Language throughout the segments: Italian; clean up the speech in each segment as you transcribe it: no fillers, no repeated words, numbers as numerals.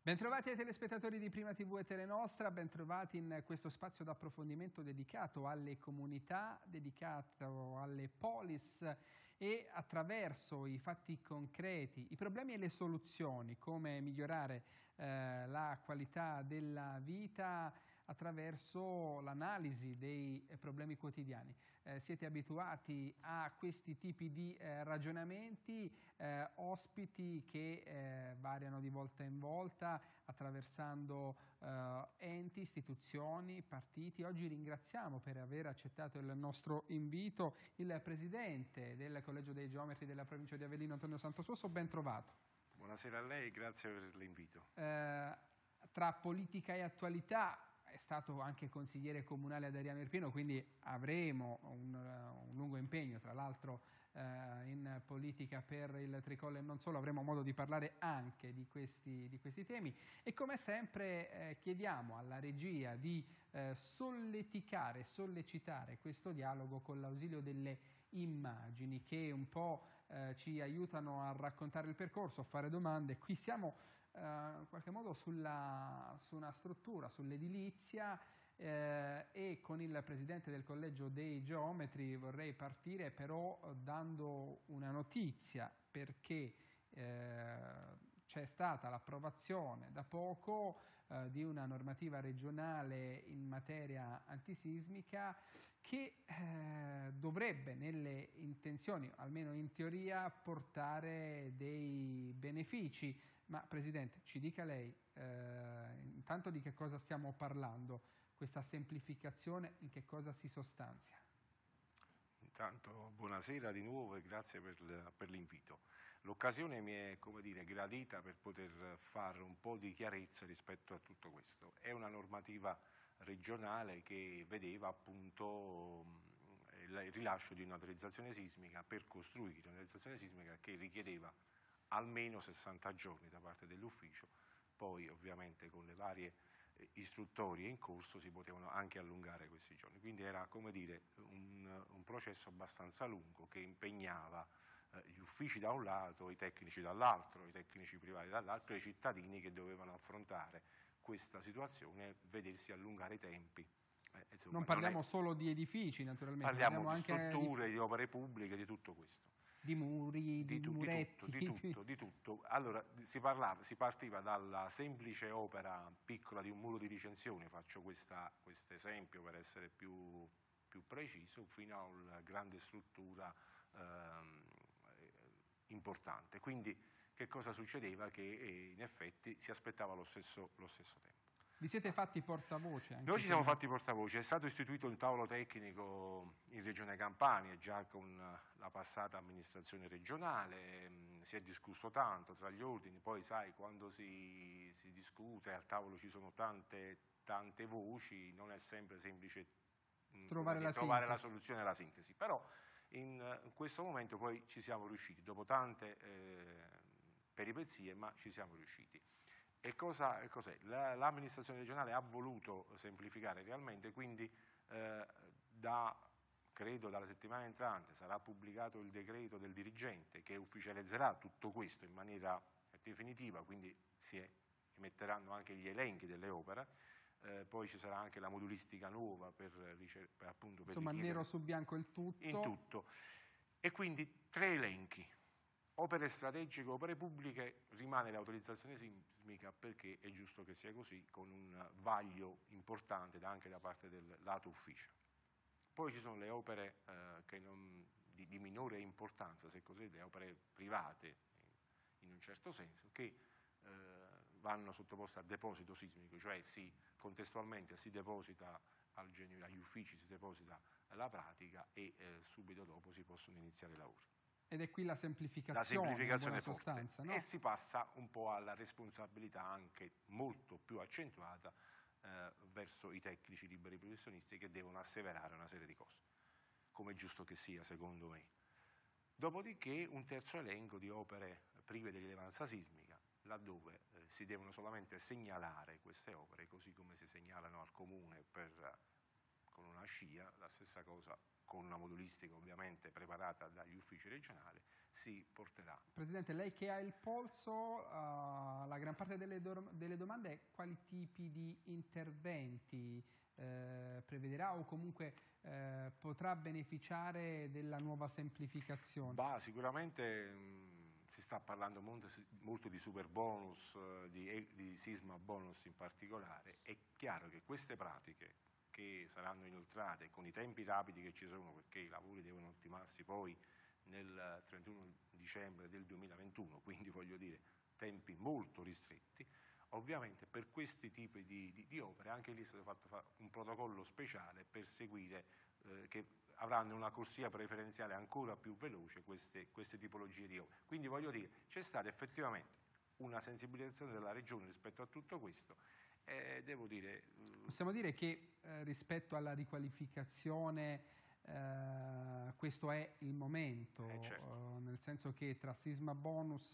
Bentrovati ai telespettatori di Prima TV e Telenostra, bentrovati in questo spazio d'approfondimento dedicato alle comunità, dedicato alle polis e attraverso i fatti concreti, i problemi e le soluzioni, come migliorare la qualità della vita attraverso l'analisi dei problemi quotidiani. Siete abituati a questi tipi di ragionamenti, ospiti che variano di volta in volta attraversando enti, istituzioni, partiti. Oggi ringraziamo per aver accettato il nostro invito il Presidente del Collegio dei Geometri della provincia di Avellino, Antonio Santosuosso, ben trovato. Buonasera a lei, grazie per l'invito. Tra politica e attualità, è stato anche consigliere comunale ad Ariano Irpino, quindi avremo un lungo impegno, tra l'altro in politica per il Tricollo e non solo, avremo modo di parlare anche di questi temi e come sempre chiediamo alla regia di sollecitare questo dialogo con l'ausilio delle immagini che un po' ci aiutano a raccontare il percorso, a fare domande. Qui siamo in qualche modo su una struttura, sull'edilizia e con il Presidente del Collegio dei Geometri vorrei partire però dando una notizia, perché c'è stata l'approvazione da poco di una normativa regionale in materia antisismica che dovrebbe nelle intenzioni, almeno in teoria, portare dei benefici. Ma Presidente, ci dica lei intanto di che cosa stiamo parlando, questa semplificazione in che cosa si sostanzia? Intanto buonasera di nuovo e grazie per l'invito. L'occasione mi è, come dire, gradita per poter fare un po' di chiarezza rispetto a tutto questo. È una normativa regionale che vedeva appunto il rilascio di un'autorizzazione sismica per costruire, un'autorizzazione sismica che richiedeva almeno 60 giorni da parte dell'ufficio, poi ovviamente con le varie istruttorie in corso si potevano anche allungare questi giorni, quindi era, come dire, un processo abbastanza lungo che impegnava gli uffici da un lato, i tecnici dall'altro, i tecnici privati dall'altro e i cittadini che dovevano affrontare questa situazione e vedersi allungare i tempi. Insomma, non parliamo solo di edifici naturalmente, parliamo di anche strutture, di opere pubbliche, di tutto questo. Di muri, di muretti. Di tutto. Allora, si partiva dalla semplice opera piccola di un muro di ricensione, faccio questo esempio per essere più preciso, fino a una grande struttura importante. Quindi che cosa succedeva? Che in effetti si aspettava lo stesso tempo. Vi siete fatti portavoce? Anche Noi ci siamo fatti portavoce, è stato istituito un tavolo tecnico in Regione Campania già con la passata amministrazione regionale, si è discusso tanto tra gli ordini, poi sai quando si discute al tavolo ci sono tante voci, non è sempre semplice trovare la soluzione e la sintesi, però in questo momento poi ci siamo riusciti, dopo tante peripezie, ma ci siamo riusciti. E cos'è? L'amministrazione regionale ha voluto semplificare realmente, quindi credo dalla settimana entrante sarà pubblicato il decreto del dirigente che ufficializzerà tutto questo in maniera definitiva, quindi si emetteranno anche gli elenchi delle opere, poi ci sarà anche la modulistica nuova appunto per insomma nero su bianco il tutto. In tutto. E quindi 3 elenchi. Opere strategiche, opere pubbliche, rimane l'autorizzazione sismica perché è giusto che sia così, con un vaglio importante anche da parte del lato ufficio. Poi ci sono le opere di minore importanza, se così, le opere private in un certo senso, che vanno sottoposte a deposito sismico, cioè contestualmente si deposita agli uffici, si deposita la pratica e subito dopo si possono iniziare i lavori. Ed è qui la semplificazione in buona sostanza, no? E si passa un po' alla responsabilità anche molto più accentuata verso i tecnici liberi professionisti che devono asseverare una serie di cose, come è giusto che sia secondo me. Dopodiché un terzo elenco di opere prive di rilevanza sismica, laddove si devono solamente segnalare queste opere, così come si segnalano al comune per con una scia, la stessa cosa con una modulistica ovviamente preparata dagli uffici regionali, si porterà. Presidente, lei che ha il polso, la gran parte delle domande è quali tipi di interventi prevederà o comunque potrà beneficiare della nuova semplificazione? Sicuramente si sta parlando molto di super bonus, di sisma bonus in particolare. È chiaro che queste pratiche che saranno inoltrate con i tempi rapidi che ci sono, perché i lavori devono ultimarsi poi nel 31 dicembre del 2021, quindi voglio dire tempi molto ristretti, ovviamente per questi tipi di opere anche lì è stato fatto un protocollo speciale per seguire che avranno una corsia preferenziale ancora più veloce queste tipologie di opere. Quindi voglio dire, c'è stata effettivamente una sensibilizzazione della Regione rispetto a tutto questo. Devo dire, possiamo dire che rispetto alla riqualificazione questo è il momento, certo. nel senso che tra sisma bonus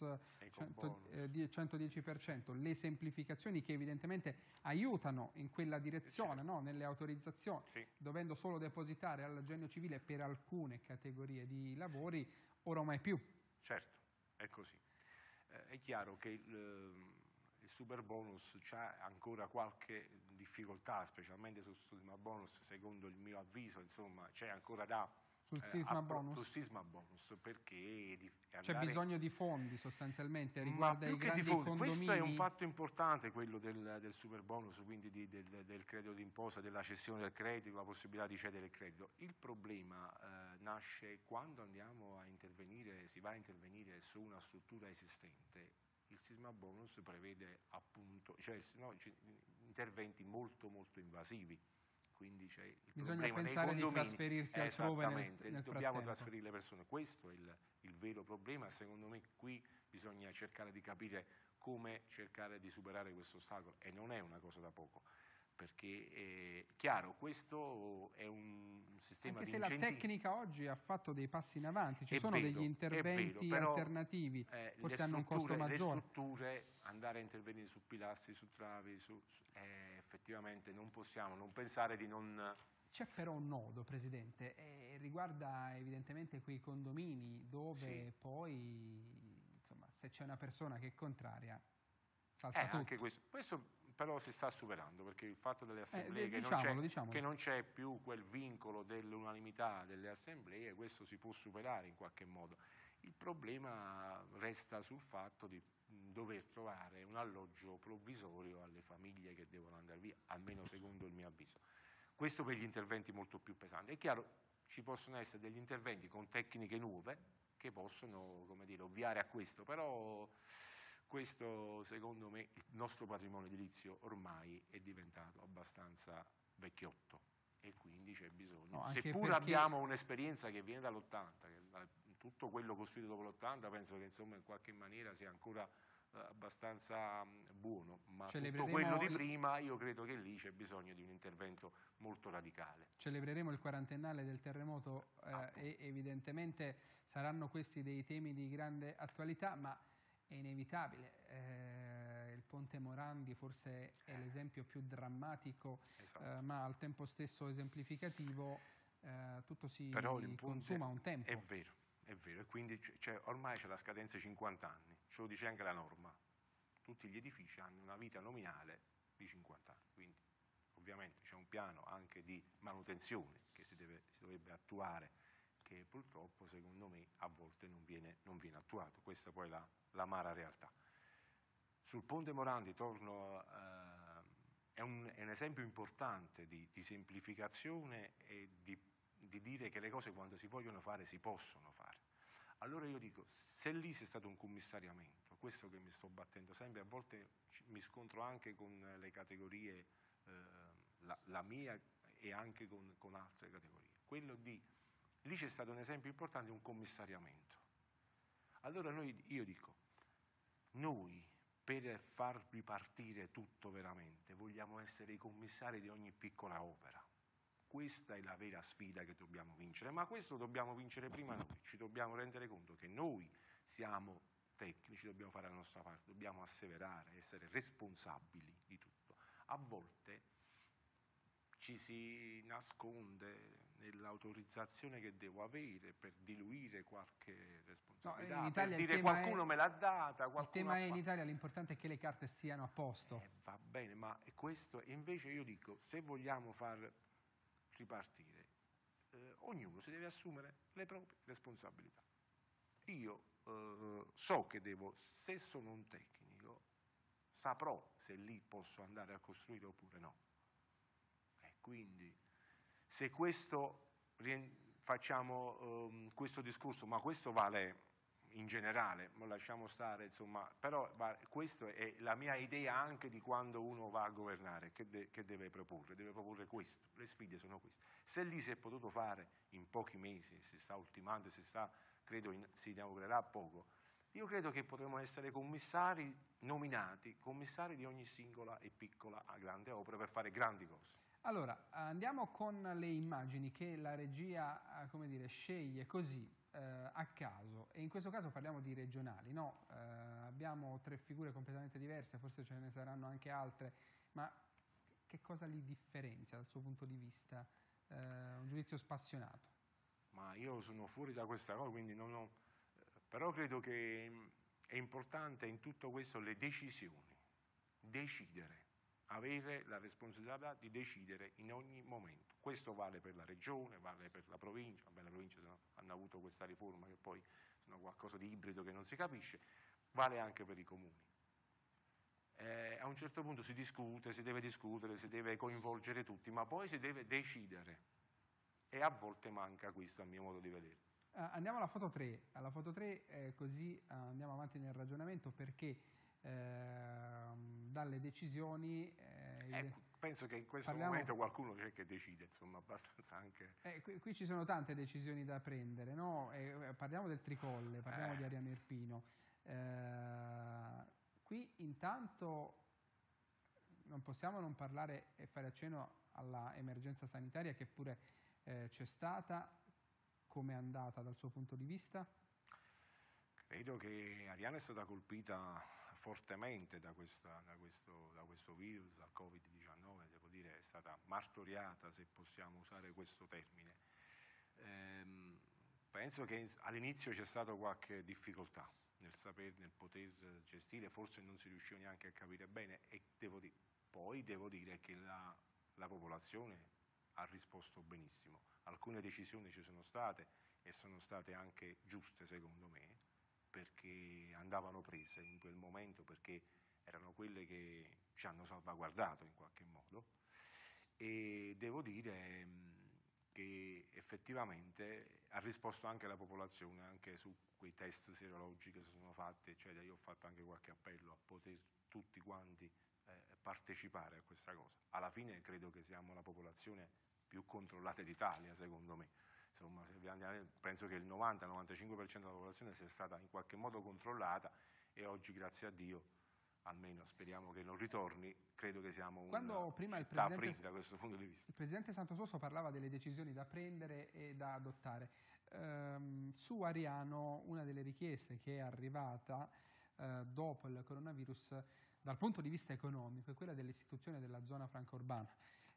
110%, le semplificazioni che evidentemente aiutano in quella direzione, certo. no? Nelle autorizzazioni, sì. Dovendo solo depositare al Genio Civile per alcune categorie di lavori, ora mai più. Certo, è così. È chiaro che il super bonus c'ha ancora qualche difficoltà, specialmente sul sisma bonus, secondo il mio avviso, insomma, c'è ancora da sul sisma bonus? Sul sisma bonus, perché c'è bisogno di fondi sostanzialmente riguardo ai grandi condomini. Questo è un fatto importante, quello del super bonus, quindi del credito d'imposta, della cessione del credito, la possibilità di cedere il credito. Il problema nasce quando andiamo a intervenire, si va a intervenire su una struttura esistente. Il sisma bonus prevede appunto interventi molto molto invasivi, quindi c'è il bisogna problema pensare nei condomini. Di trasferirsi altrove nel dobbiamo trasferire le persone, questo è il vero problema. Secondo me qui bisogna cercare di capire come cercare di superare questo ostacolo, e non è una cosa da poco, perché chiaro, questo è un sistema anche di se la tecnica oggi ha fatto dei passi in avanti, ci sono degli interventi alternativi, forse hanno un costo maggiore. Le strutture, andare a intervenire su pilastri, su travi, effettivamente non possiamo non pensare di non... C'è però un nodo, Presidente, riguarda evidentemente quei condomini dove poi, insomma, se c'è una persona che è contraria, salta tutto. Anche questo però si sta superando, perché il fatto delle assemblee, diciamolo. che non c'è più quel vincolo dell'unanimità delle assemblee, questo si può superare in qualche modo. Il problema resta sul fatto di dover trovare un alloggio provvisorio alle famiglie che devono andare via, almeno secondo il mio avviso. Questo per gli interventi molto più pesanti. È chiaro, ci possono essere degli interventi con tecniche nuove che possono, come dire, ovviare a questo, però questo, secondo me, il nostro patrimonio edilizio ormai è diventato abbastanza vecchiotto e quindi c'è bisogno, seppur abbiamo un'esperienza che viene dall'80, tutto quello costruito dopo l'80 penso che insomma in qualche maniera sia ancora abbastanza buono, ma tutto quello di prima io credo che lì c'è bisogno di un intervento molto radicale. Celebreremo il quarantennale del terremoto e evidentemente saranno questi dei temi di grande attualità, ma è inevitabile. Il Ponte Morandi forse è l'esempio più drammatico, esatto. Ma al tempo stesso esemplificativo. Tutto si consuma un tempo. È vero, e quindi ormai c'è la scadenza 50 anni, ce lo dice anche la norma. Tutti gli edifici hanno una vita nominale di 50 anni, quindi ovviamente c'è un piano anche di manutenzione che si dovrebbe attuare, che purtroppo secondo me a volte non viene attuato. Questa poi è l'amara realtà. Sul Ponte Morandi è un esempio importante di semplificazione e di dire che le cose quando si vogliono fare si possono fare. Allora io dico, se lì c'è stato un commissariamento, questo che mi sto battendo sempre, a volte mi scontro anche con le categorie, la mia e anche con altre categorie, lì c'è stato un esempio importante, un commissariamento. Allora io dico, noi per far ripartire tutto veramente vogliamo essere i commissari di ogni piccola opera. Questa è la vera sfida che dobbiamo vincere, ma questo dobbiamo vincere prima noi, ci dobbiamo rendere conto che noi siamo tecnici, dobbiamo fare la nostra parte, dobbiamo asseverare, essere responsabili di tutto. A volte ci si nasconde nell'autorizzazione che devo avere per diluire qualche responsabilità, in Italia per dire qualcuno me l'ha data, il tema è in Italia, l'importante è che le carte stiano a posto. Va bene, ma questo invece io dico, se vogliamo far ripartire, ognuno si deve assumere le proprie responsabilità. Io so che se sono un tecnico, saprò se lì posso andare a costruire oppure no. Quindi se facciamo questo discorso, ma questo vale in generale, lo lasciamo stare, insomma, però questa è la mia idea anche di quando uno va a governare, che deve proporre questo, le sfide sono queste. Se lì si è potuto fare in pochi mesi, si sta ultimando, credo si inaugurerà a poco, io credo che potremo essere commissari nominati, commissari di ogni singola e piccola a grande opera per fare grandi cose. Allora, andiamo con le immagini che la regia, come dire, sceglie così a caso, e in questo caso parliamo di regionali, no? Abbiamo 3 figure completamente diverse, forse ce ne saranno anche altre, ma che cosa li differenzia dal suo punto di vista? Un giudizio spassionato. Ma io sono fuori da questa cosa, quindi non ho... Però credo che è importante in tutto questo le decisioni, decidere. Avere la responsabilità di decidere in ogni momento. Questo vale per la regione, vale per la provincia, la provincia hanno avuto questa riforma che poi sono qualcosa di ibrido che non si capisce, vale anche per i comuni. A un certo punto si discute, si deve discutere, si deve coinvolgere tutti, ma poi si deve decidere e a volte manca questo a mio modo di vedere. Andiamo alla foto 3, così andiamo avanti nel ragionamento, perché dalle decisioni... penso che in questo momento qualcuno c'è che decide, insomma, abbastanza anche... Qui ci sono tante decisioni da prendere, no? Parliamo del Tricolle, parliamo di Ariano Irpino. Qui intanto non possiamo non parlare e fare accenno alla emergenza sanitaria che pure c'è stata. Come è andata dal suo punto di vista? Credo che Ariano è stata colpita fortemente da questo virus, dal Covid-19, devo dire, è stata martoriata, se possiamo usare questo termine. Penso che all'inizio c'è stata qualche difficoltà nel poter gestire, forse non si riusciva neanche a capire bene, e poi devo dire che la popolazione ha risposto benissimo. Alcune decisioni ci sono state e sono state anche giuste, secondo me, perché andavano prese in quel momento, perché erano quelle che ci hanno salvaguardato in qualche modo, e devo dire che effettivamente ha risposto anche la popolazione, anche su quei test serologici che si sono fatti, eccetera. Io ho fatto anche qualche appello a poter tutti quanti partecipare a questa cosa. Alla fine credo che siamo la popolazione più controllata d'Italia, secondo me. Insomma, penso che il 90-95% della popolazione sia stata in qualche modo controllata, e oggi, grazie a Dio, almeno speriamo che non ritorni, credo che siamo una città free da questo punto di vista. Il Presidente Santososso parlava delle decisioni da prendere e da adottare. Su Ariano, una delle richieste che è arrivata dopo il coronavirus dal punto di vista economico è quella dell'istituzione della zona franca urbana.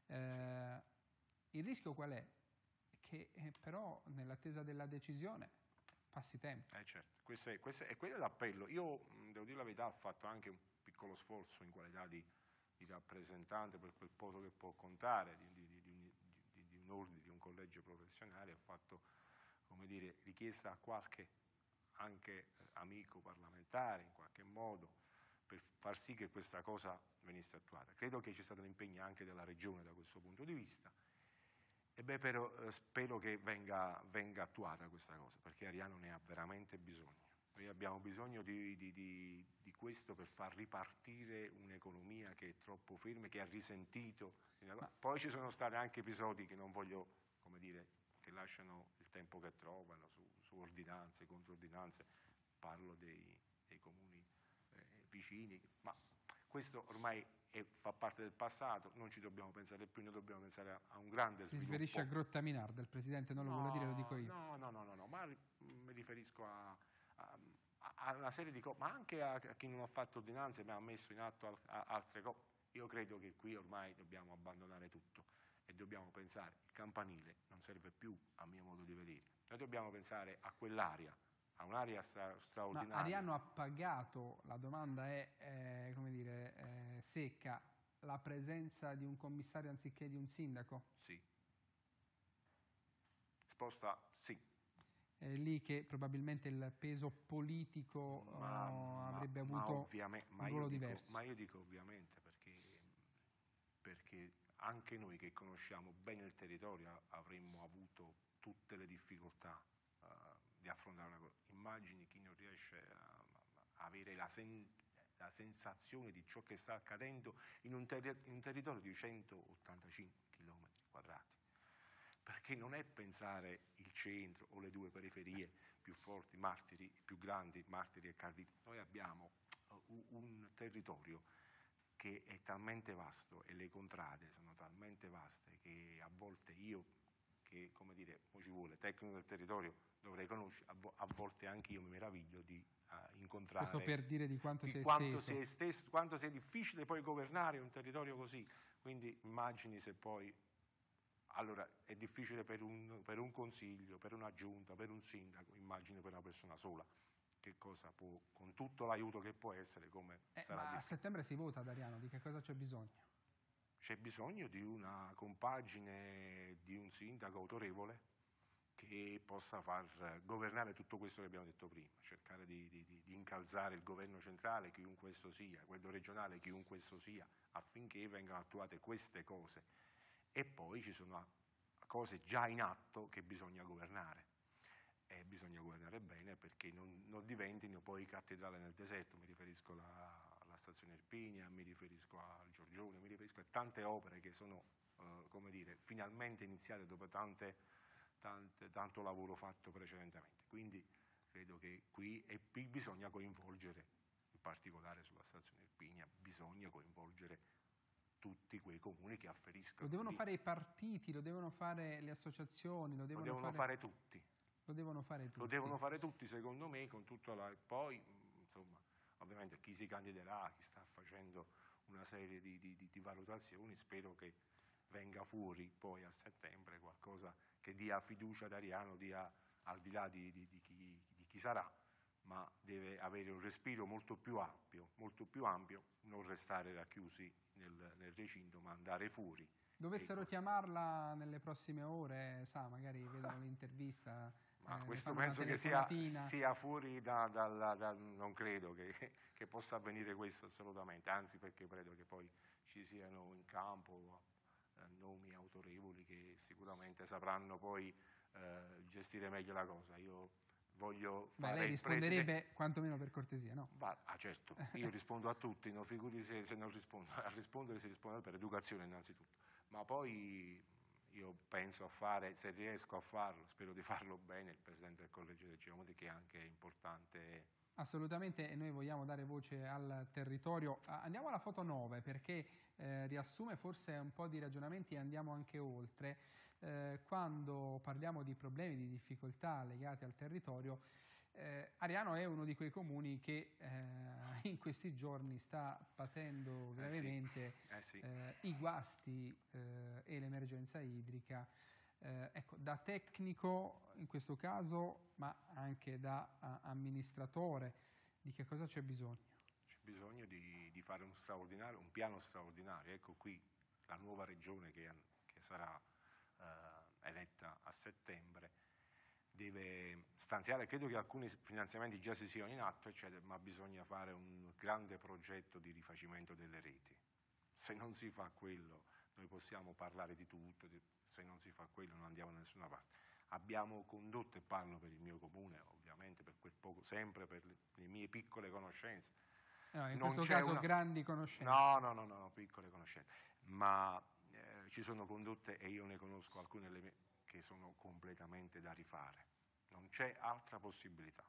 Il rischio qual è? Che però nell'attesa della decisione passi tempo. Certo, questo è quello l'appello. Io, devo dire la verità, ho fatto anche un piccolo sforzo in qualità di rappresentante, per quel poco che può contare, di un ordine, di un collegio professionale. Ho fatto, come dire, richiesta a qualche anche amico parlamentare, in qualche modo, per far sì che questa cosa venisse attuata. Credo che ci sia stato un impegno anche della Regione da questo punto di vista. Però spero che venga attuata questa cosa, perché Ariano ne ha veramente bisogno. Noi abbiamo bisogno di questo per far ripartire un'economia che è troppo ferma, che ha risentito. Poi ci sono stati anche episodi che non voglio, come dire, che lasciano il tempo che trovano su ordinanze, controordinanze. Parlo dei comuni vicini, ma questo ormai fa parte del passato, non ci dobbiamo pensare più, noi dobbiamo pensare a un grande sviluppo. Si riferisce a Grottaminarda, il Presidente non lo vuole dire, lo dico io. No, ma mi riferisco a una serie di cose, ma anche a chi non ha fatto ordinanze ma ha messo in atto altre cose. Io credo che qui ormai dobbiamo abbandonare tutto e dobbiamo pensare, il campanile non serve più a mio modo di vedere, noi dobbiamo pensare a quell'area, a un'area straordinaria. Ma Ariano ha pagato, la domanda è come dire, secca, la presenza di un commissario anziché di un sindaco? Sì. Risposta sì. È lì che probabilmente il peso politico avrebbe avuto un ruolo diverso. Ma io dico ovviamente perché anche noi che conosciamo bene il territorio avremmo avuto tutte le difficoltà di affrontare una cosa. Immagini chi non riesce a avere la sensazione di ciò che sta accadendo in un territorio di 185 km quadrati. Perché non è pensare il centro o le due periferie più forti, martiri, più grandi, martiri e cardini. Noi abbiamo un territorio che è talmente vasto e le contrade sono talmente vaste che a volte io, che come dire, ci vuole, tecnico del territorio, dovrei conoscere, a volte anche io mi meraviglio di incontrare. Questo per dire di quanto quanto sia difficile poi governare un territorio così. Quindi immagini se poi... Allora, è difficile per un consiglio, per una giunta, per un sindaco, immagino per una persona sola. Che cosa può, con tutto l'aiuto che può essere, come sarà ma a settembre si vota ad Ariano, di che cosa c'è bisogno? C'è bisogno di una compagine, di un sindaco autorevole che possa far governare tutto questo che abbiamo detto prima, cercare di incalzare il governo centrale, chiunque esso sia, quello regionale, chiunque esso sia, affinché vengano attuate queste cose. E poi ci sono cose già in atto che bisogna governare. E bisogna governare bene perché non diventino poi cattedrale nel deserto. Mi riferisco alla stazione Irpinia, mi riferisco al Giorgione, mi riferisco a tante opere che sono, come dire, finalmente iniziate dopo tanto lavoro fatto precedentemente. Quindi credo che qui bisogna coinvolgere, in particolare sulla stazione Irpinia, bisogna coinvolgere tutti quei comuni che afferiscono. Lo devono fare i partiti, lo devono fare le associazioni, lo devono fare tutti. Lo devono fare tutti. Lo devono fare tutti, secondo me, con tutto poi, insomma, ovviamente chi si candiderà, chi sta facendo una serie di valutazioni, spero che venga fuori poi a settembre qualcosa che dia fiducia ad Ariano, dia al di là di chi sarà, ma deve avere un respiro molto più ampio, non restare racchiusi nel recinto, ma andare fuori. Dovessero chiamarla nelle prossime ore, magari vedono l'intervista. Ma questo penso che sia fuori non credo che possa avvenire questo assolutamente, anzi perché credo che poi ci siano in campo nomi autorevoli che sicuramente sapranno poi gestire meglio la cosa. Io voglio fare lei risponderebbe quantomeno per cortesia, no? Certo, io rispondo a tutti, non figuri se non rispondo. A rispondere si risponde per educazione innanzitutto, ma poi io penso a fare, se riesco a farlo, spero di farlo bene, il Presidente del Collegio dei Geometi, che è anche importante. Assolutamente, e noi vogliamo dare voce al territorio. Andiamo alla foto 9 perché riassume forse un po' di ragionamenti e andiamo anche oltre. Quando parliamo di problemi, di difficoltà legate al territorio, Ariano è uno di quei comuni che in questi giorni sta patendo gravemente i guasti e l'emergenza idrica. Ecco, da tecnico in questo caso, ma anche da amministratore, di che cosa c'è bisogno? C'è bisogno di fare un piano straordinario. Ecco qui la nuova regione che sarà eletta a settembre deve stanziare, credo che alcuni finanziamenti già si siano in atto, eccetera, ma bisogna fare un grande progetto di rifacimento delle reti. Se non si fa quello, noi possiamo parlare di tutto, se non si fa quello non andiamo da nessuna parte. Abbiamo condotto, e parlo per il mio comune, ovviamente per quel poco, sempre per le mie piccole conoscenze. No, in questo caso grandi conoscenze. No, piccole conoscenze. Ma ci sono condotte, e io ne conosco alcune che sono completamente da rifare. Non c'è altra possibilità,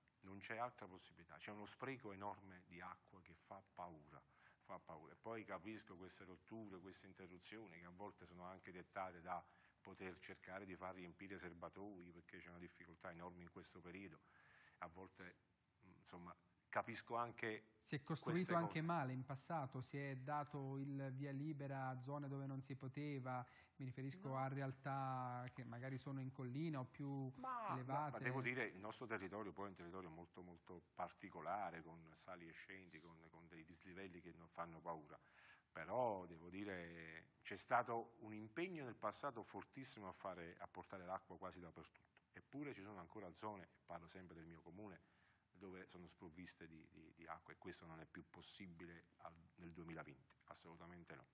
c'è uno spreco enorme di acqua che fa paura. E poi capisco queste rotture, queste interruzioni che a volte sono anche dettate da poter cercare di far riempire serbatoi perché c'è una difficoltà enorme in questo periodo. A volte, insomma, capisco anche Si è costruito anche cose. male in passato, si è dato il via libera a zone dove non si poteva, mi riferisco a realtà che magari sono in collina o più elevate. Ma devo dire, il nostro territorio poi è un territorio molto molto particolare, con sali e scendi, con dei dislivelli che non fanno paura. Però devo dire, c'è stato un impegno nel passato fortissimo a portare l'acqua quasi dappertutto. Eppure ci sono ancora zone, parlo sempre del mio comune, dove sono sprovviste di acqua, e questo non è più possibile nel 2020, assolutamente no.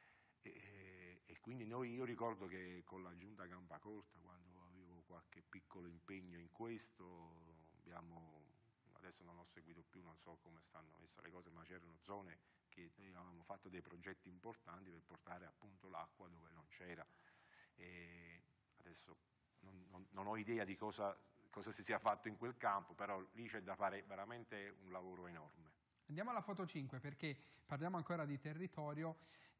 E quindi io ricordo che con la Giunta Campacorta, quando avevo qualche piccolo impegno in questo, adesso non ho seguito più, non so come stanno messe le cose, ma c'erano zone che noi avevamo fatto dei progetti importanti per portare appunto l'acqua dove non c'era. Adesso non ho idea di cosa si sia fatto in quel campo, però lì c'è da fare veramente un lavoro enorme. Andiamo alla foto 5 perché parliamo ancora di territorio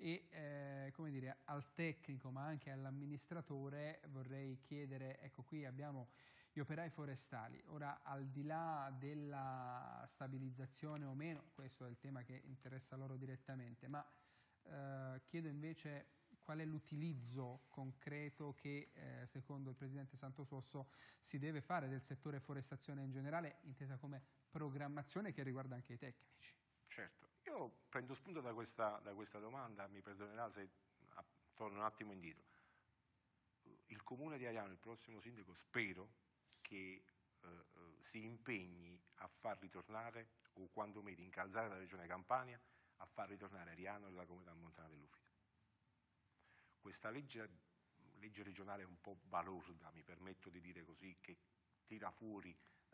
e come dire, al tecnico ma anche all'amministratore vorrei chiedere, ecco qui abbiamo gli operai forestali, ora al di là della stabilizzazione o meno, questo è il tema che interessa loro direttamente, ma chiedo invece qual è l'utilizzo concreto che secondo il Presidente Santososso si deve fare del settore forestazione in generale, intesa come programmazione che riguarda anche i tecnici. Certo, io prendo spunto da questa domanda, mi perdonerà se torno un attimo indietro. Il Comune di Ariano, il prossimo sindaco, spero che si impegni a far ritornare, o quantomeno incalzare la Regione Campania, a far ritornare Ariano nella Comunità Montana dell'Ufita. Questa legge regionale è un po' balorda, mi permetto di dire così, che tira fuori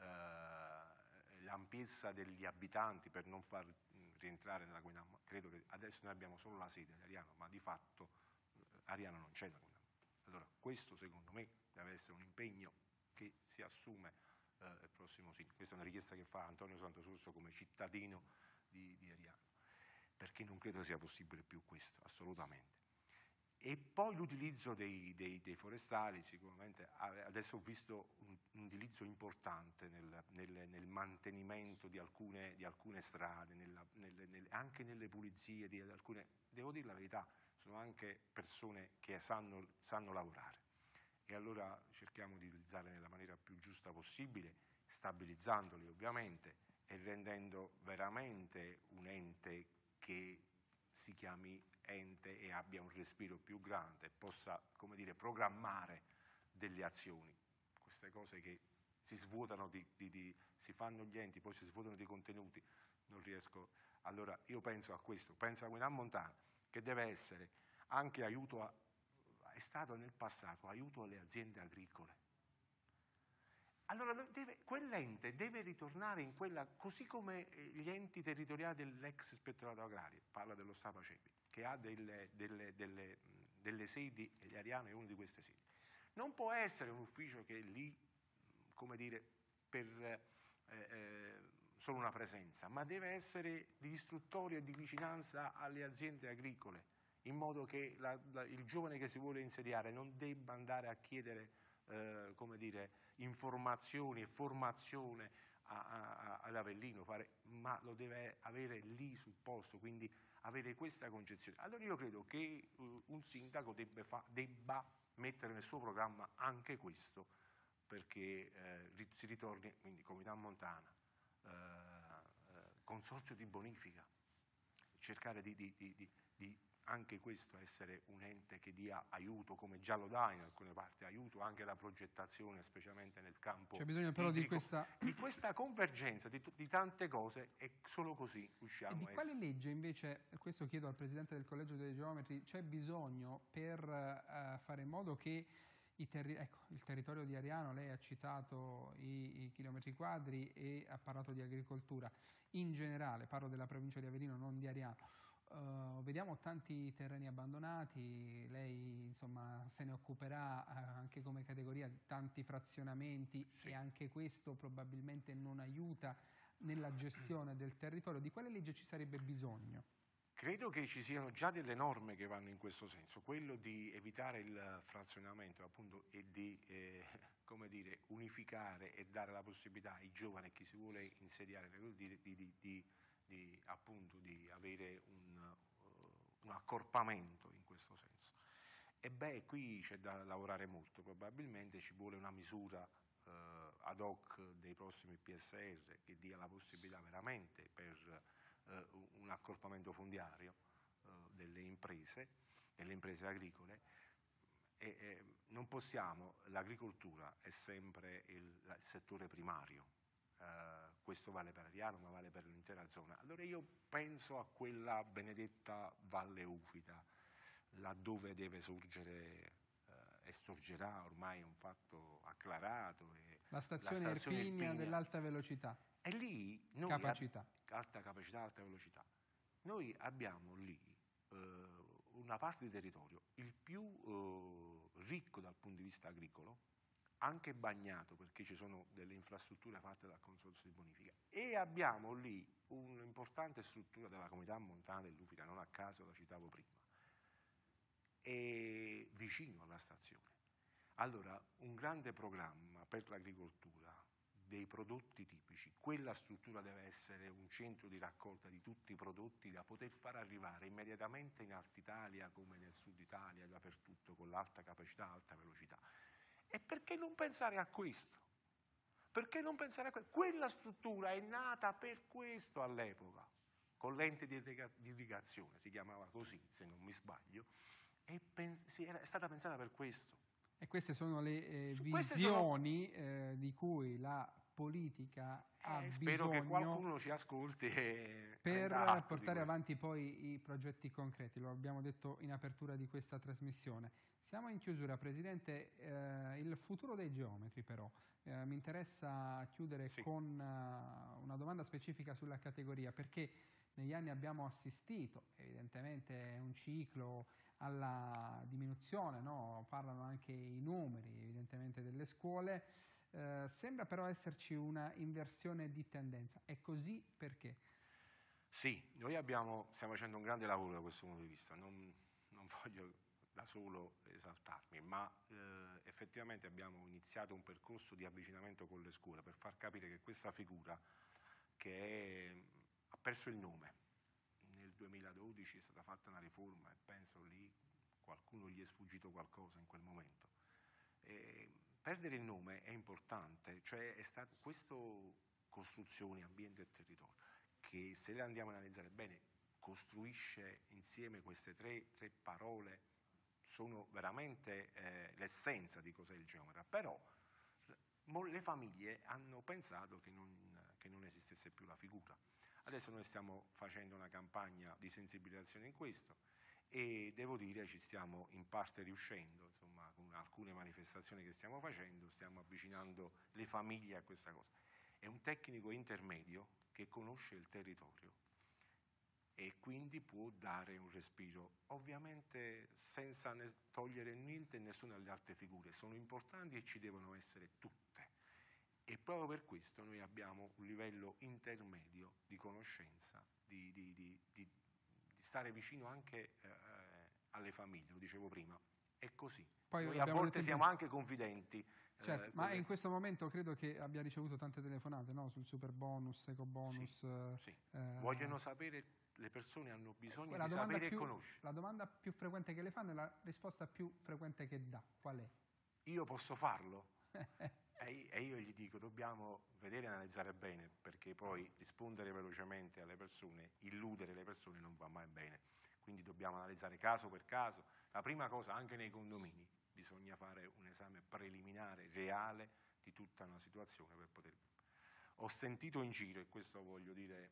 l'ampiezza degli abitanti per non far rientrare nella comunità. Credo che adesso noi abbiamo solo la sede di Ariano, ma di fatto Ariano non c'è la comunità. Allora questo secondo me deve essere un impegno che si assume il prossimo sindaco. Questa è una richiesta che fa Antonio Santososso come cittadino di Ariano, perché non credo sia possibile più questo, assolutamente. E poi l'utilizzo dei forestali, sicuramente adesso ho visto un utilizzo importante nel mantenimento di alcune strade, anche nelle pulizie di alcune, devo dire la verità, sono anche persone che sanno lavorare, e allora cerchiamo di utilizzarle nella maniera più giusta possibile, stabilizzandoli ovviamente e rendendo veramente un ente che si chiami ente e abbia un respiro più grande, possa, come dire, programmare delle azioni. Queste cose che si svuotano, si fanno gli enti, poi si svuotano di contenuti, non riesco. Allora io penso a questo, penso alla Comunità Montana, che deve essere anche aiuto, è stato nel passato aiuto alle aziende agricole. Allora quell'ente deve ritornare in quella, così come gli enti territoriali dell'ex ispettorato agrario, parla dello Stato Acepi, che ha delle sedi, e Ariano è una di queste sedi. Non può essere un ufficio che è lì, come dire, per solo una presenza, ma deve essere di istruttoria e di vicinanza alle aziende agricole, in modo che il giovane che si vuole insediare non debba andare a chiedere come dire, informazioni e formazione ad Avellino, ma lo deve avere lì sul posto, quindi avere questa concezione. Allora io credo che un sindaco debba mettere nel suo programma anche questo, perché si ritorni, quindi Comunità Montana, consorzio di bonifica, cercare di anche questo essere un ente che dia aiuto, come già lo dà in alcune parti, aiuto anche alla progettazione, specialmente nel campo. C'è bisogno però di questa convergenza di tante cose, e solo così riusciamo a essere. E di quale legge invece, questo chiedo al Presidente del Collegio dei Geometri, c'è bisogno per fare in modo che il territorio di Ariano, lei ha citato i chilometri quadri e ha parlato di agricoltura, in generale, parlo della provincia di Avellino, non di Ariano. Vediamo tanti terreni abbandonati, lei insomma se ne occuperà anche come categoria di tanti frazionamenti, sì. E anche questo probabilmente non aiuta nella gestione del territorio. Di quale legge ci sarebbe bisogno? Credo che ci siano già delle norme che vanno in questo senso, quello di evitare il frazionamento appunto e di come dire, unificare e dare la possibilità ai giovani, a chi si vuole insediare, appunto di avere un accorpamento in questo senso. E beh, qui c'è da lavorare molto, probabilmente ci vuole una misura ad hoc dei prossimi PSR che dia la possibilità veramente per un accorpamento fondiario delle imprese agricole. Non possiamo, l'agricoltura è sempre il settore primario, questo vale per Ariano ma vale per l'intera zona. Allora io penso a quella benedetta Valle Ufita, laddove deve sorgere e sorgerà, ormai è un fatto acclarato, la stazione Irpinia dell'alta velocità. E lì noi alta capacità, alta velocità. Noi abbiamo lì una parte di territorio il più ricco dal punto di vista agricolo, anche bagnato perché ci sono delle infrastrutture fatte dal Consorzio di Bonifica, e abbiamo lì un'importante struttura della Comunità Montana dell'Ufita, non a caso la citavo prima, e vicino alla stazione. Allora, un grande programma per l'agricoltura, dei prodotti tipici, quella struttura deve essere un centro di raccolta di tutti i prodotti da poter far arrivare immediatamente in Alta Italia come nel Sud Italia, dappertutto, con l'alta capacità, alta velocità. E perché non pensare a questo? Perché non pensare a questo? Quella struttura è nata per questo all'epoca, con l'ente di irrigazione, si chiamava così, se non mi sbaglio, e è stata pensata per questo. E queste sono le visioni di cui la politica ha spero bisogno che qualcuno ci ascolti per portare avanti poi i progetti concreti. Lo abbiamo detto in apertura di questa trasmissione. Siamo in chiusura, Presidente. Il futuro dei geometri però. Mi interessa chiudere con una domanda specifica sulla categoria, perché negli anni abbiamo assistito, evidentemente è un ciclo, alla diminuzione, no? Parlano anche i numeri evidentemente delle scuole, sembra però esserci una inversione di tendenza. È così perché? Sì, noi stiamo facendo un grande lavoro da questo punto di vista, non voglio da solo esaltarmi, ma effettivamente abbiamo iniziato un percorso di avvicinamento con le scuole per far capire che questa figura ha perso il nome. Nel 2012 è stata fatta una riforma e penso lì qualcuno gli è sfuggito qualcosa in quel momento. Perdere il nome è importante, cioè questo costruzioni, ambiente e territorio, che se le andiamo a analizzare bene costruisce insieme queste tre parole, sono veramente l'essenza di cos'è il geometra, però le famiglie hanno pensato che non esistesse più la figura. Adesso noi stiamo facendo una campagna di sensibilizzazione in questo e devo dire ci stiamo in parte riuscendo, insomma, con alcune manifestazioni che stiamo facendo, stiamo avvicinando le famiglie a questa cosa. È un tecnico intermedio che conosce il territorio e quindi può dare un respiro, ovviamente senza togliere niente e nessuna delle altre figure, sono importanti e ci devono essere tutte. E proprio per questo noi abbiamo un livello intermedio di conoscenza, di stare vicino anche alle famiglie, lo dicevo prima, è così. Poi noi a volte siamo anche confidenti. Certo, ma in questo momento credo che abbia ricevuto tante telefonate, no? Sul super bonus, eco bonus. Sì. Vogliono sapere, le persone hanno bisogno di sapere e conoscere. La domanda più frequente che le fanno e la risposta più frequente che dà, qual è? Io posso farlo? E io gli dico, dobbiamo vedere e analizzare bene, perché poi rispondere velocemente alle persone, illudere le persone non va mai bene. Quindi dobbiamo analizzare caso per caso. La prima cosa, anche nei condomini, bisogna fare un esame preliminare, reale, di tutta una situazione per poter... Ho sentito in giro, e questo voglio dire,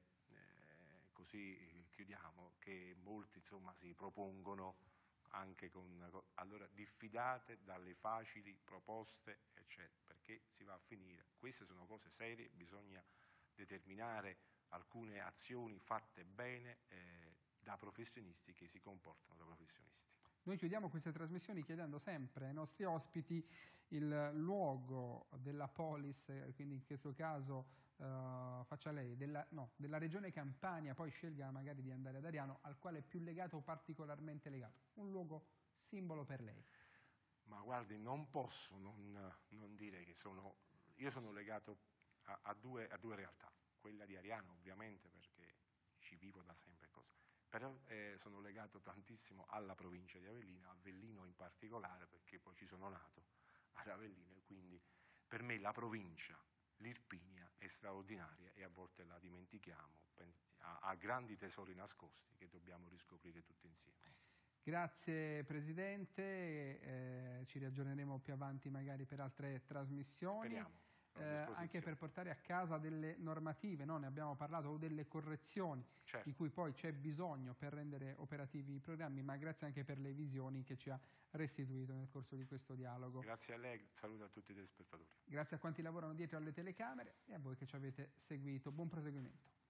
così chiudiamo, che molti insomma si propongono anche allora diffidate dalle facili proposte, eccetera, perché si va a finire. Queste sono cose serie, bisogna determinare alcune azioni fatte bene da professionisti che si comportano da professionisti. Noi chiudiamo queste trasmissioni chiedendo sempre ai nostri ospiti il luogo della polis, quindi in questo caso faccia lei, della regione Campania, poi scelga magari di andare ad Ariano, al quale è più legato o particolarmente legato? Un luogo simbolo per lei. Ma guardi, non posso non dire che io sono legato a due realtà, quella di Ariano ovviamente perché ci vivo da sempre, però sono legato tantissimo alla provincia di Avellino, Avellino in particolare perché poi ci sono nato ad Avellino e quindi per me la provincia, l'Irpinia è straordinaria e a volte la dimentichiamo, ha grandi tesori nascosti che dobbiamo riscoprire tutti insieme. Grazie Presidente, ci riaggiorneremo più avanti magari per altre trasmissioni. Speriamo. Anche per portare a casa delle normative, no? Ne abbiamo parlato, o delle correzioni certo. di cui poi c'è bisogno per rendere operativi i programmi, ma grazie anche per le visioni che ci ha restituito nel corso di questo dialogo. Grazie a lei, saluto a tutti i telespettatori. Grazie a quanti lavorano dietro alle telecamere e a voi che ci avete seguito. Buon proseguimento.